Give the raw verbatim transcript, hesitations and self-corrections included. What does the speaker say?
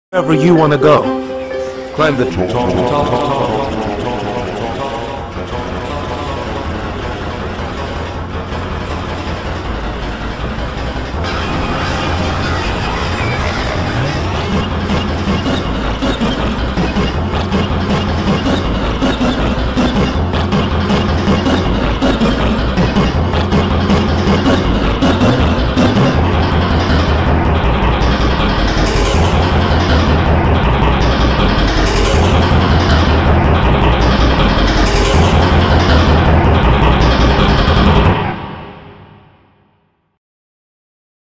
Wherever you want to go. Climb the top, top, top, top.